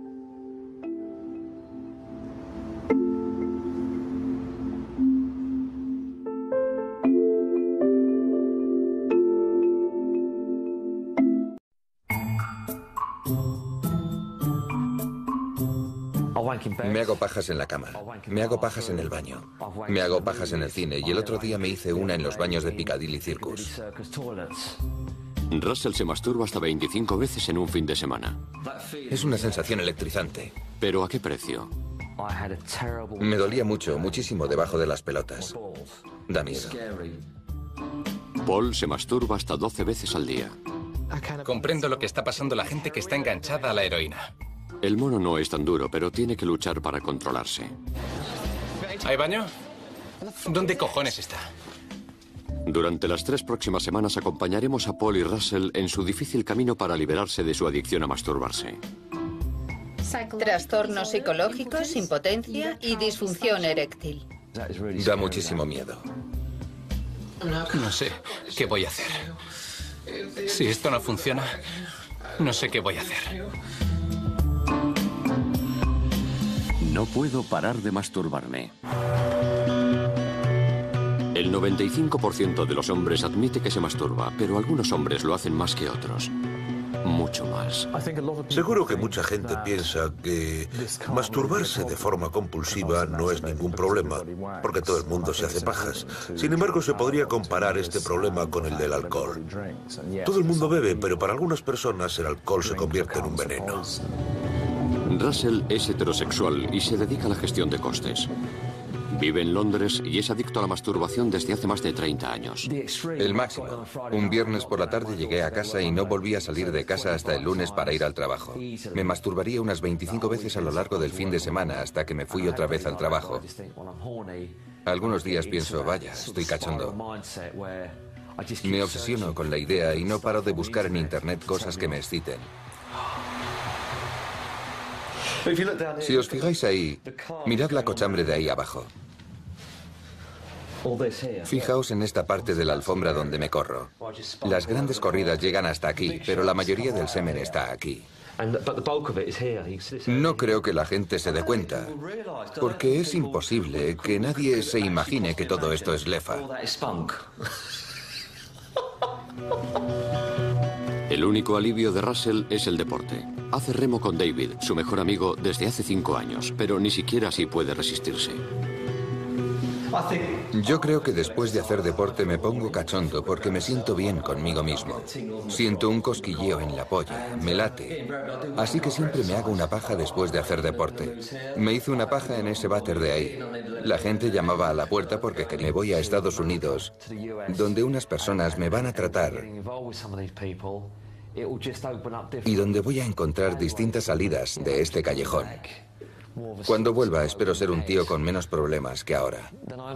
Me hago pajas en la cama, me hago pajas en el baño, me hago pajas en el cine y el otro día me hice una en los baños de Piccadilly Circus. Russell se masturba hasta 25 veces en un fin de semana. Es una sensación electrizante. ¿Pero a qué precio? Me dolía mucho, muchísimo debajo de las pelotas. Da miedo. Paul se masturba hasta 12 veces al día. Comprendo lo que está pasando la gente que está enganchada a la heroína. El mono no es tan duro, pero tiene que luchar para controlarse. ¿Hay baño? ¿Dónde cojones está? Durante las 3 próximas semanas acompañaremos a Paul y Russell en su difícil camino para liberarse de su adicción a masturbarse. Trastornos psicológicos, impotencia y disfunción eréctil. Da muchísimo miedo. No sé qué voy a hacer. Si esto no funciona, no sé qué voy a hacer. No puedo parar de masturbarme. El 95% de los hombres admite que se masturba, pero algunos hombres lo hacen más que otros. mucho más. Seguro que mucha gente piensa que masturbarse de forma compulsiva no es ningún problema, porque todo el mundo se hace pajas. Sin embargo, se podría comparar este problema con el del alcohol. Todo el mundo bebe, pero para algunas personas el alcohol se convierte en un veneno. Russell es heterosexual y se dedica a la gestión de costes. Vive en Londres y es adicto a la masturbación desde hace más de 30 años. El máximo. Un viernes por la tarde llegué a casa y no volví a salir de casa hasta el lunes para ir al trabajo. Me masturbaría unas 25 veces a lo largo del fin de semana hasta que me fui otra vez al trabajo. Algunos días pienso, vaya, estoy cachondo. Me obsesiono con la idea y no paro de buscar en internet cosas que me exciten. Si os fijáis ahí, mirad la cochambre de ahí abajo. Fijaos en esta parte de la alfombra donde me corro. Las grandes corridas llegan hasta aquí, pero la mayoría del semen está aquí. No creo que la gente se dé cuenta, porque es imposible que nadie se imagine que todo esto es lefa. El único alivio de Russell es el deporte. Hace remo con David, su mejor amigo, desde hace 5 años, pero ni siquiera así puede resistirse. Yo creo que después de hacer deporte me pongo cachondo porque me siento bien conmigo mismo. Siento un cosquilleo en la polla, me late. Así que siempre me hago una paja después de hacer deporte. Me hice una paja en ese váter de ahí. La gente llamaba a la puerta porque me voy a Estados Unidos, donde unas personas me van a tratar y donde voy a encontrar distintas salidas de este callejón. Cuando vuelva, espero ser un tío con menos problemas que ahora.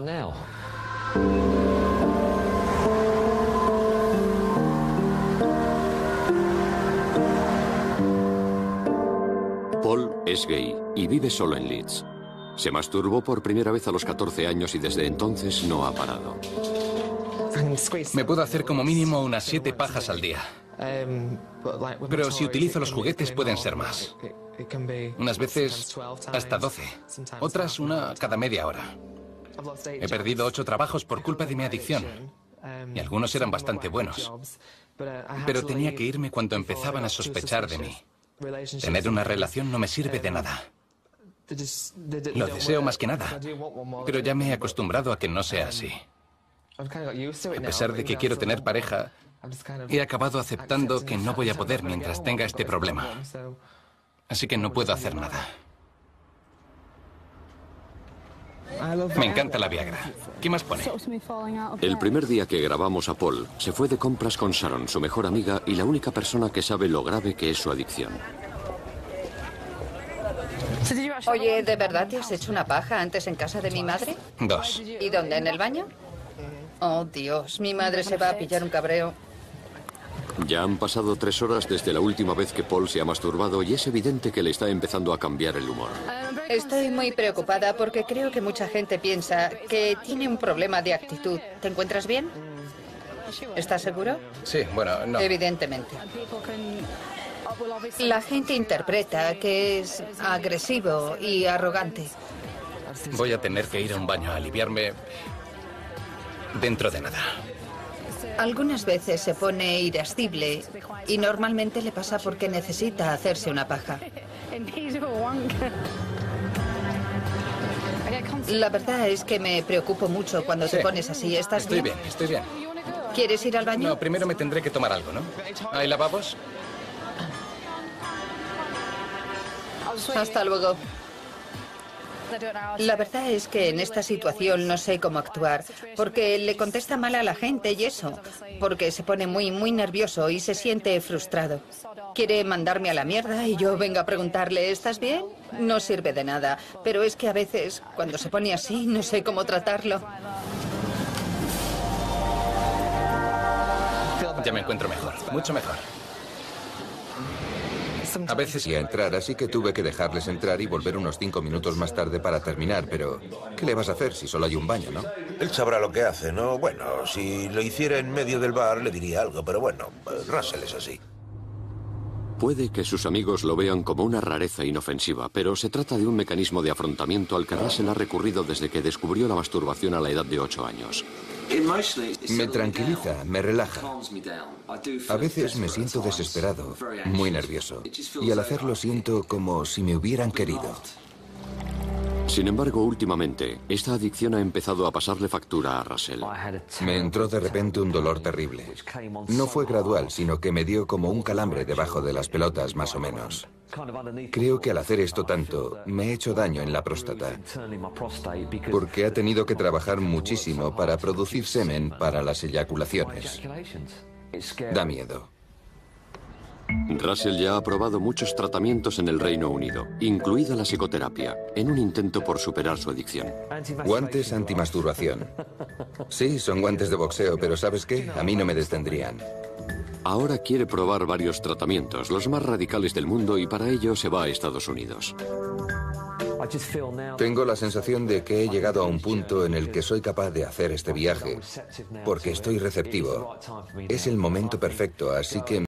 Paul es gay y vive solo en Leeds. Se masturbó por primera vez a los 14 años y desde entonces no ha parado. Me puedo hacer como mínimo unas 7 pajas al día. Pero si utilizo los juguetes pueden ser más. Unas veces hasta 12. Otras una cada media hora. He perdido 8 trabajos por culpa de mi adicción. Y algunos eran bastante buenos. Pero tenía que irme cuando empezaban a sospechar de mí. Tener una relación no me sirve de nada. Lo deseo más que nada. Pero ya me he acostumbrado a que no sea así. A pesar de que quiero tener pareja, he acabado aceptando que no voy a poder mientras tenga este problema. Así que no puedo hacer nada. Me encanta la Viagra. ¿Qué más pone? El primer día que grabamos a Paul, se fue de compras con Sharon, su mejor amiga y la única persona que sabe lo grave que es su adicción. Oye, ¿de verdad te has hecho una paja antes en casa de mi madre? 2. ¿Y dónde? ¿En el baño? Oh, Dios, mi madre se va a pillar un cabreo. Ya han pasado 3 horas desde la última vez que Paul se ha masturbado y es evidente que le está empezando a cambiar el humor. Estoy muy preocupada porque creo que mucha gente piensa que tiene un problema de actitud. ¿Te encuentras bien? ¿Estás seguro? Sí, bueno, no. Evidentemente. La gente interpreta que es agresivo y arrogante. Voy a tener que ir a un baño a aliviarme dentro de nada. Algunas veces se pone irascible y normalmente le pasa porque necesita hacerse una paja. La verdad es que me preocupo mucho cuando te pones así. ¿Estás bien? Estoy bien. ¿Quieres ir al baño? No, primero me tendré que tomar algo, ¿no? ¿Hay lavabos? Hasta luego. La verdad es que en esta situación no sé cómo actuar, porque le contesta mal a la gente y eso, porque se pone muy nervioso y se siente frustrado. Quiere mandarme a la mierda y yo vengo a preguntarle, ¿estás bien? No sirve de nada, pero es que a veces, cuando se pone así, no sé cómo tratarlo. Ya me encuentro mejor, mucho mejor. A veces Y a entrar, así que tuve que dejarles entrar y volver unos 5 minutos más tarde para terminar, pero ¿qué le vas a hacer si solo hay un baño, no? Él sabrá lo que hace, ¿no? Bueno, si lo hiciera en medio del bar le diría algo, pero bueno, Russell es así. Puede que sus amigos lo vean como una rareza inofensiva, pero se trata de un mecanismo de afrontamiento al que Russell ha recurrido desde que descubrió la masturbación a la edad de 8 años. Me tranquiliza, me relaja. A veces me siento desesperado, muy nervioso, y al hacerlo siento como si me hubieran querido. Sin embargo, últimamente, esta adicción ha empezado a pasarle factura a Russell. Me entró de repente un dolor terrible. No fue gradual, sino que me dio como un calambre debajo de las pelotas, más o menos. Creo que al hacer esto tanto, me he hecho daño en la próstata, porque ha tenido que trabajar muchísimo para producir semen para las eyaculaciones. Da miedo. Russell ya ha probado muchos tratamientos en el Reino Unido, incluida la psicoterapia, en un intento por superar su adicción. Guantes antimasturbación. Sí, son guantes de boxeo, pero ¿sabes qué? A mí no me detendrían. Ahora quiere probar varios tratamientos, los más radicales del mundo, y para ello se va a Estados Unidos. Tengo la sensación de que he llegado a un punto en el que soy capaz de hacer este viaje, porque estoy receptivo. Es el momento perfecto, así que